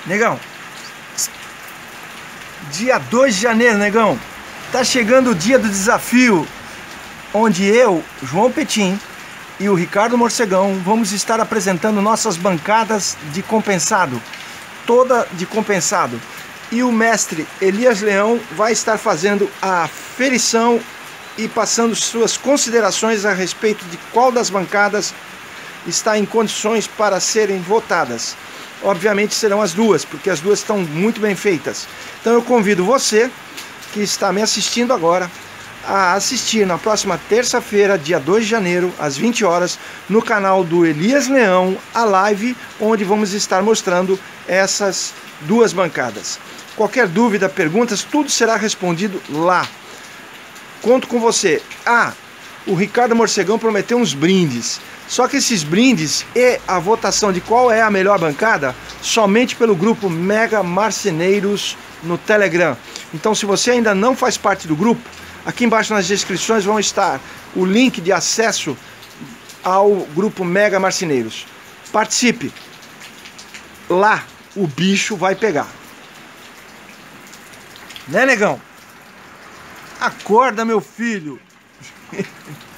Negão, dia 2 de janeiro, negão, tá chegando o dia do desafio, onde eu, João Petim e o Ricardo Morcegão vamos estar apresentando nossas bancadas de compensado, toda de compensado. E o mestre Elias Leão vai estar fazendo a ferição e passando suas considerações a respeito de qual das bancadas está em condições para serem votadas. Obviamente serão as duas, porque as duas estão muito bem feitas. Então eu convido você, que está me assistindo agora, a assistir na próxima terça-feira, dia 2 de janeiro, às 20 horas, no canal do Elias Leão, a live, onde vamos estar mostrando essas duas bancadas. Qualquer dúvida, perguntas, tudo será respondido lá. Conto com você. O Ricardo Morcegão prometeu uns brindes. Só que esses brindes e a votação de qual é a melhor bancada, somente pelo grupo Mega Marceneiros no Telegram. Então, se você ainda não faz parte do grupo, aqui embaixo nas descrições vão estar o link de acesso ao grupo Mega Marceneiros. Participe! Lá o bicho vai pegar. Né, negão? Acorda, meu filho!